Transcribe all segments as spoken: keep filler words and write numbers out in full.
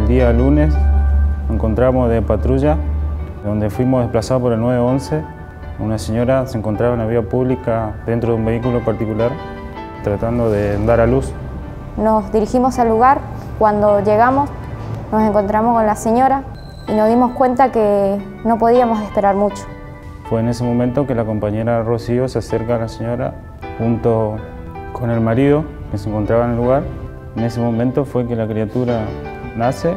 El día lunes nos encontramos de patrulla, donde fuimos desplazados por el nueve once. Una señora se encontraba en la vía pública dentro de un vehículo particular, tratando de dar a luz. Nos dirigimos al lugar. Cuando llegamos, nos encontramos con la señora y nos dimos cuenta que no podíamos esperar mucho. Fue en ese momento que la compañera Rocío se acerca a la señora junto con el marido que se encontraba en el lugar. En ese momento fue que la criatura nace.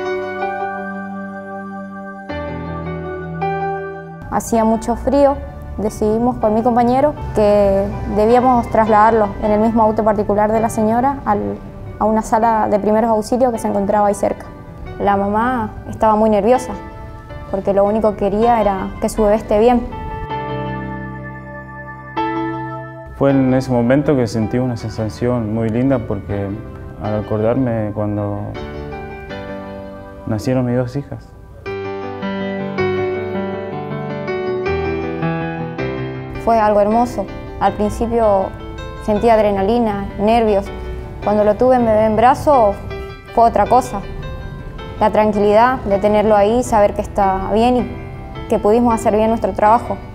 Hacía mucho frío, decidimos con mi compañero que debíamos trasladarlo en el mismo auto particular de la señora al, a una sala de primeros auxilios que se encontraba ahí cerca. La mamá estaba muy nerviosa porque lo único que quería era que su bebé esté bien. Fue en ese momento que sentí una sensación muy linda porque al acordarme cuando nacieron mis dos hijas. Fue algo hermoso. Al principio sentí adrenalina, nervios. Cuando lo tuve en bebé en brazos fue otra cosa. La tranquilidad de tenerlo ahí, saber que está bien y que pudimos hacer bien nuestro trabajo.